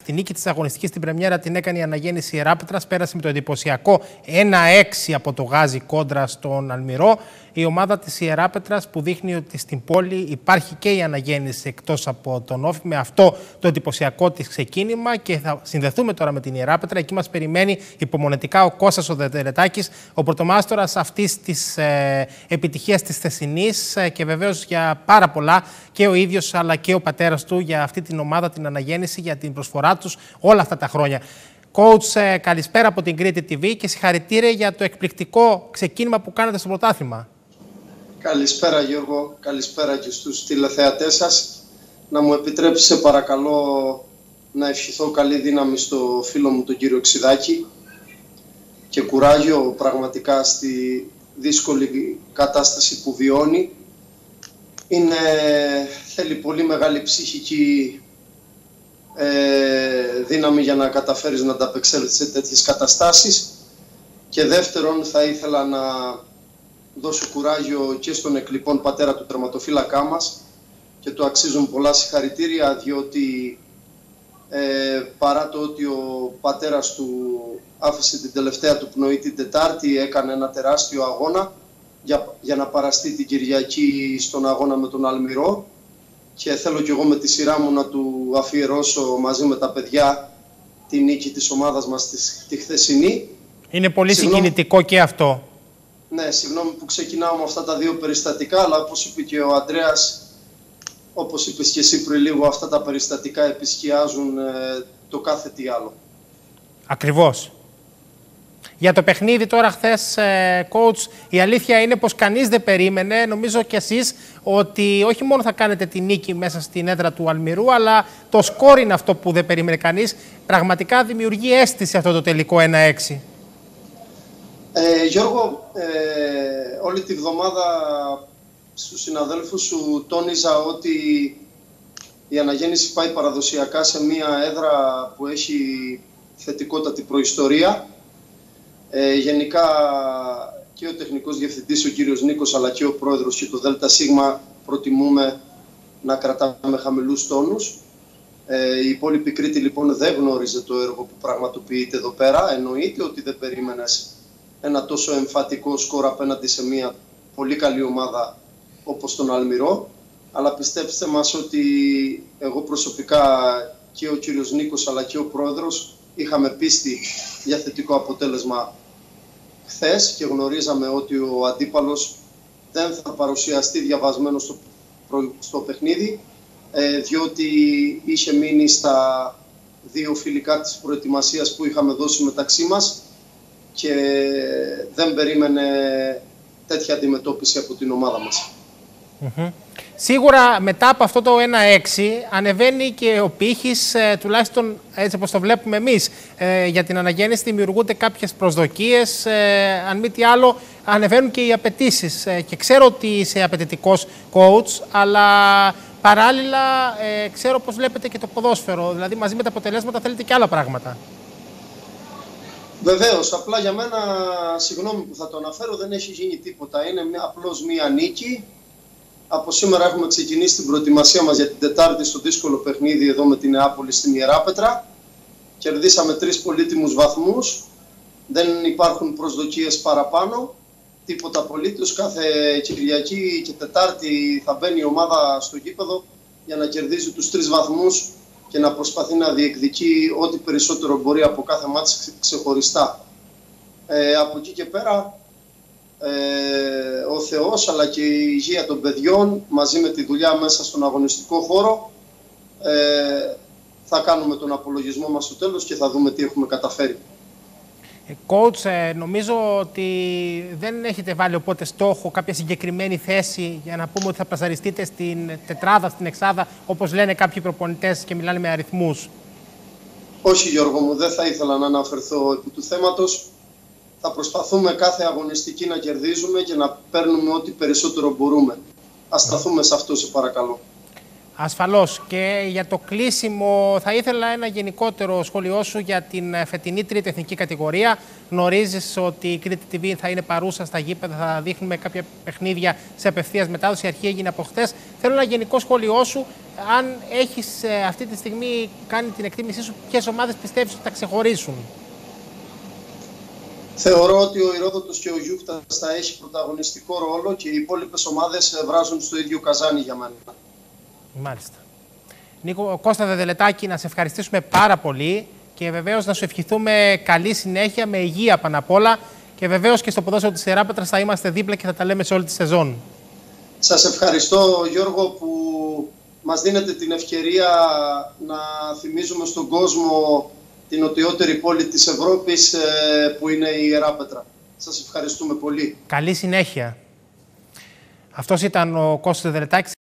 Τη νίκη της αγωνιστικής στην πρεμιέρα την έκανε η Αναγέννηση Ιεράπετρας. Πέρασε με το εντυπωσιακό 1-6 από το Γάζι κόντρα στον Αλμυρό. Η ομάδα της Ιεράπετρας που δείχνει ότι στην πόλη υπάρχει και η Αναγέννηση εκτός από τον Όφη, με αυτό το εντυπωσιακό της ξεκίνημα. Και θα συνδεθούμε τώρα με την Ιεράπετρα. Εκεί μας περιμένει υπομονετικά ο Κώστας ο Δεντερετάκης, ο πρωτομάστορας αυτής της επιτυχίας της θεσινής, και βεβαίως για πάρα πολλά και ο ίδιος αλλά και ο πατέρας του για αυτή την ομάδα, την Αναγέννηση, για την προσφορά τους όλα αυτά τα χρόνια. Coach, καλησπέρα από την Κρήτη TV και συγχαρητήρια για το εκπληκτικό ξεκίνημα που κάνετε στο πρωτάθλημα. Καλησπέρα Γιώργο, καλησπέρα και στους τηλεθεατές σας. Να μου επιτρέψει παρακαλώ να ευχηθώ καλή δύναμη στο φίλο μου τον κύριο Ξιδάκη και κουράγιο πραγματικά στη δύσκολη κατάσταση που βιώνει. Θέλει πολύ μεγάλη ψυχική δύναμη για να καταφέρεις να ανταπεξέλθεις σε τέτοιες καταστάσεις. Και δεύτερον, θα ήθελα να δώσω κουράγιο και στον εκλειπών πατέρα του τερματοφύλακά μας και του αξίζουν πολλά συγχαρητήρια, διότι παρά το ότι ο πατέρας του άφησε την τελευταία του πνοή την Τετάρτη, έκανε ένα τεράστιο αγώνα για να παραστεί την Κυριακή στον αγώνα με τον Αλμυρό, και θέλω κι εγώ με τη σειρά μου να του αφιερώσω μαζί με τα παιδιά τη νίκη της ομάδας μας τη χθεσινή. Είναι πολύ συγκινητικό και αυτό. Ναι, συγγνώμη που ξεκινάω με αυτά τα δύο περιστατικά, αλλά όπως είπε και ο Ανδρέας, όπως είπες και εσύ πριν λίγο, αυτά τα περιστατικά επισκιάζουν το κάθε τι άλλο. Ακριβώς. Για το παιχνίδι τώρα χθες, coach, η αλήθεια είναι πως κανείς δεν περίμενε, νομίζω κι εσείς, ότι όχι μόνο θα κάνετε τη νίκη μέσα στην έδρα του Αλμυρού, αλλά το σκόρ είναι αυτό που δεν περίμενε κανείς. Πραγματικά δημιουργεί αίσθηση αυτό το τελικό 1-6. Γιώργο, όλη τη βδομάδα στους συναδέλφους σου τόνιζα ότι η Αναγέννηση πάει παραδοσιακά σε μια έδρα που έχει θετικότατη προϊστορία. Γενικά και ο τεχνικός διευθυντής ο κύριος Νίκος, αλλά και ο πρόεδρος και το ΔΣ προτιμούμε να κρατάμε χαμηλούς τόνους. Η υπόλοιπη Κρήτη λοιπόν δεν γνώριζε το έργο που πραγματοποιείται εδώ πέρα. Εννοείται ότι δεν περίμενες ένα τόσο εμφατικό σκορ απέναντι σε μια πολύ καλή ομάδα όπως τον Αλμυρό. Αλλά πιστέψτε μας ότι εγώ προσωπικά και ο κύριος Νίκος αλλά και ο πρόεδρος είχαμε πίστη για θετικό αποτέλεσμα χθες και γνωρίζαμε ότι ο αντίπαλος δεν θα παρουσιαστεί διαβασμένο στο παιχνίδι, διότι είχε μείνει στα δύο φιλικά της προετοιμασίας που είχαμε δώσει μεταξύ μας και δεν περίμενε τέτοια αντιμετώπιση από την ομάδα μας. Σίγουρα μετά από αυτό το 1-6 ανεβαίνει και ο πύχης, τουλάχιστον έτσι όπως το βλέπουμε εμείς, για την Αναγέννηση δημιουργούνται κάποιες προσδοκίες, αν μη τι άλλο ανεβαίνουν και οι απαιτήσεις. Και ξέρω ότι είσαι απαιτητικός coach, αλλά παράλληλα ξέρω πως βλέπετε και το ποδόσφαιρο, δηλαδή μαζί με τα αποτελέσματα θέλετε και άλλα πράγματα. Βεβαίως, απλά για μένα, συγγνώμη που θα το αναφέρω, δεν έχει γίνει τίποτα. Είναι απλώς μία νίκη. Από σήμερα έχουμε ξεκινήσει την προετοιμασία μας για την Τετάρτη στο δύσκολο παιχνίδι εδώ με την Νεάπολη στην Ιεράπετρα. Κερδίσαμε 3 πολύτιμους βαθμούς. Δεν υπάρχουν προσδοκίες παραπάνω. Τίποτα απολύτως. Κάθε Κυριακή και Τετάρτη θα μπαίνει η ομάδα στο γήπεδο για να κερδίζει τους 3 βαθμούς και να προσπαθεί να διεκδικεί ό,τι περισσότερο μπορεί από κάθε μάτς ξεχωριστά. Από εκεί και πέρα, ο Θεός αλλά και η υγεία των παιδιών μαζί με τη δουλειά μέσα στον αγωνιστικό χώρο θα κάνουμε τον απολογισμό μας στο τέλος και θα δούμε τι έχουμε καταφέρει. Coach, νομίζω ότι δεν έχετε βάλει οπότε στόχο κάποια συγκεκριμένη θέση για να πούμε ότι θα πλασαριστείτε στην τετράδα, στην εξάδα, όπως λένε κάποιοι προπονητές και μιλάνε με αριθμούς. Όχι Γιώργο μου, δεν θα ήθελα να αναφερθώ επί του θέματος. Θα προσπαθούμε κάθε αγωνιστική να κερδίζουμε και να παίρνουμε ό,τι περισσότερο μπορούμε. Ας σταθούμε σε αυτό, σε παρακαλώ. Ασφαλώς. Και για το κλείσιμο θα ήθελα ένα γενικότερο σχόλιο σου για την φετινή τρίτη εθνική κατηγορία. Γνωρίζεις ότι η Κρήτη TV θα είναι παρούσα στα γήπεδα, θα δείχνουμε κάποια παιχνίδια σε απευθείας μετάδοση. Η αρχή έγινε από χτες. Θέλω ένα γενικό σχόλιο σου, αν έχεις αυτή τη στιγμή κάνει την εκτίμησή σου, ποιες ομάδες πιστεύεις ότι θα ξεχωρίσουν. Θεωρώ ότι ο Ηρόδοτος και ο Γιούκτας θα έχει πρωταγωνιστικό ρόλο και οι υπόλοιπες ομάδες βράζουν στο ίδιο καζάνι για μένα. Μάλιστα. Νίκο, Κώστα Δεδελετάκη, να σε ευχαριστήσουμε πάρα πολύ και βεβαίως να σου ευχηθούμε καλή συνέχεια, με υγεία πάνω απ' όλα, και βεβαίως και στο ποδόσφαιρο της Ιεράπετρας θα είμαστε δίπλα και θα τα λέμε σε όλη τη σεζόν. Σας ευχαριστώ, Γιώργο, που μας δίνετε την ευκαιρία να θυμίζουμε στον κόσμο την νοτιότερη πόλη της Ευρώπης, που είναι η Ιεράπετρα. Σας ευχαριστούμε πολύ. Καλή συνέχεια. Αυτός ήταν ο Κώστας Δεδελετάκης.